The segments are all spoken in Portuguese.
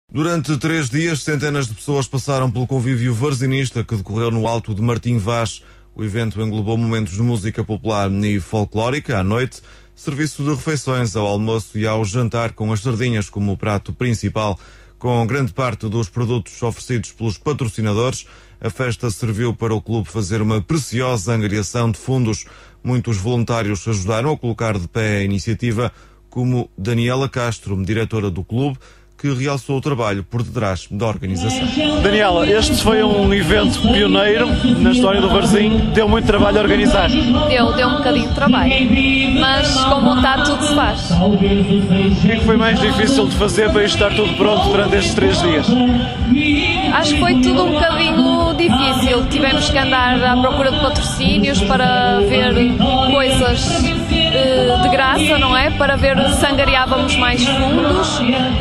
Durante 3 dias, centenas de pessoas passaram pelo convívio varzinista que decorreu no Alto de Martim Vaz. O evento englobou momentos de música popular e folclórica à noite, serviço de refeições ao almoço e ao jantar com as sardinhas como prato principal. Com grande parte dos produtos oferecidos pelos patrocinadores, a festa serviu para o clube fazer uma preciosa angariação de fundos. Muitos voluntários ajudaram a colocar de pé a iniciativa, como Daniela Castro, diretora do clube, que realçou o trabalho por detrás da organização. Daniela, este foi um evento pioneiro na história do Varzim. Deu muito trabalho a organizar. Deu um bocadinho de trabalho, mas com vontade tudo se faz. O que é que foi mais difícil de fazer para isto estar tudo pronto durante estes 3 dias? Acho que foi tudo um bocadinho difícil. Tivemos que andar à procura de patrocínios para ver coisas de graça, não é? Para ver se angariávamos mais fundos.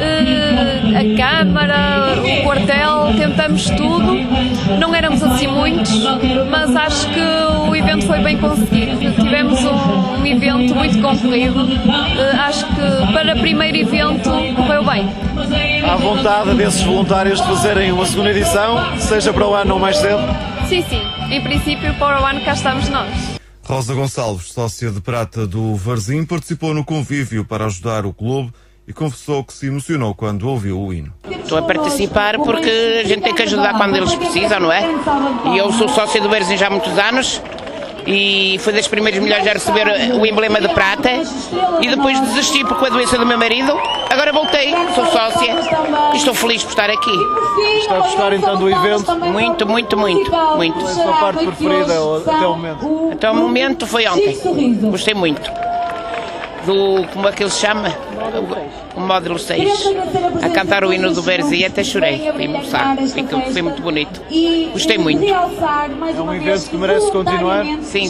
A Câmara, o quartel, tentamos tudo. Não éramos assim muitos, mas acho que o evento foi bem conseguido. Tivemos um evento muito concorrido. Acho que para primeiro evento correu bem. Há vontade desses voluntários de fazerem uma segunda edição, seja para o ano ou mais cedo? Sim. Em princípio, para o ano cá estamos nós. Rosa Gonçalves, sócia de prata do Varzim, participou no convívio para ajudar o clube e confessou que se emocionou quando ouviu o hino. Estou a participar porque a gente tem que ajudar quando eles precisam, não é? E eu sou sócia do Varzim já há muitos anos e fui das primeiras mulheres a receber o emblema de prata e depois desisti por com a doença do meu marido. Agora voltei, sou sócia e estou feliz por estar aqui. Está a gostar então do evento? Muito. Qual é a sua parte preferida até o momento? Até o momento foi ontem. Gostei muito. Como é que ele se chama? O módulo 6. A cantar o hino do Varzim, até chorei. Foi emoção. Foi muito bonito. Gostei muito. É um evento que merece continuar? Sim.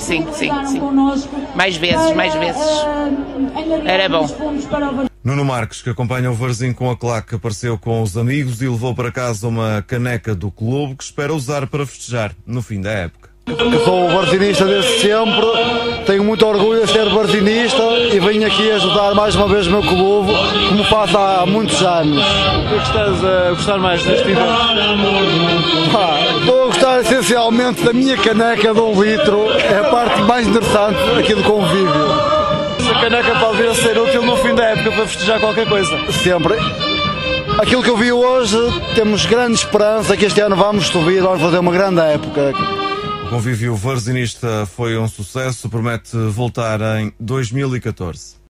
Mais vezes. Era bom. Nuno Marques, que acompanha o Varzim com a claque, apareceu com os amigos e levou para casa uma caneca do clube que espera usar para festejar no fim da época. Que sou varzinista desde sempre, tenho muito orgulho de ser varzinista e venho aqui ajudar mais uma vez o meu clube, como faço há muitos anos. O que é que estás a gostar mais deste evento? Estou a gostar essencialmente da minha caneca de 1 litro, é a parte mais interessante aqui do convívio. Essa caneca pode vir a ser útil no fim da época para festejar qualquer coisa. Sempre. Aquilo que eu vi hoje, temos grande esperança que este ano vamos subir, vamos fazer uma grande época. O convívio varzinista foi um sucesso, promete voltar em 2014.